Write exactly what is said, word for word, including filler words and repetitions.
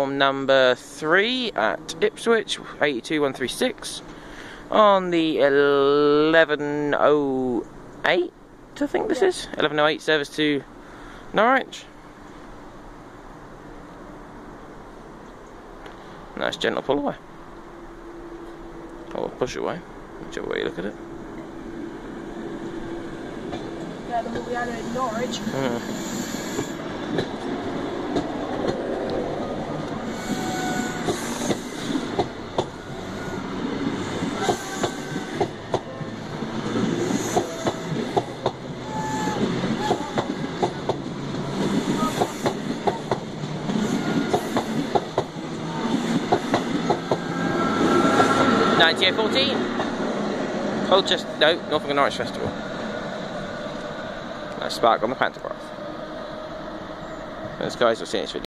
platform number three at Ipswich, eighty-two one three six, on the eleven oh eight, I think this yeah. is, eleven oh eight service to Norwich. Nice gentle pull away, or push away, whichever way you look at it. Yeah, the one we had in Norwich. Mm. ninety-eight fourteen. Oh, just no, Norfolk and Norwich Festival. Nice spark on the pantograph. Those guys will see this video.